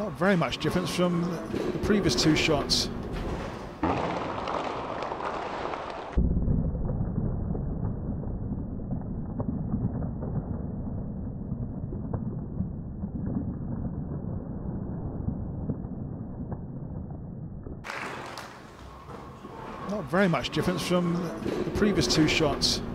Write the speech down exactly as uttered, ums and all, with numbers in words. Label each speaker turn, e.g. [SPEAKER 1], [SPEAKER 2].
[SPEAKER 1] Not very much difference from the previous two shots. Not very much difference from the previous two shots.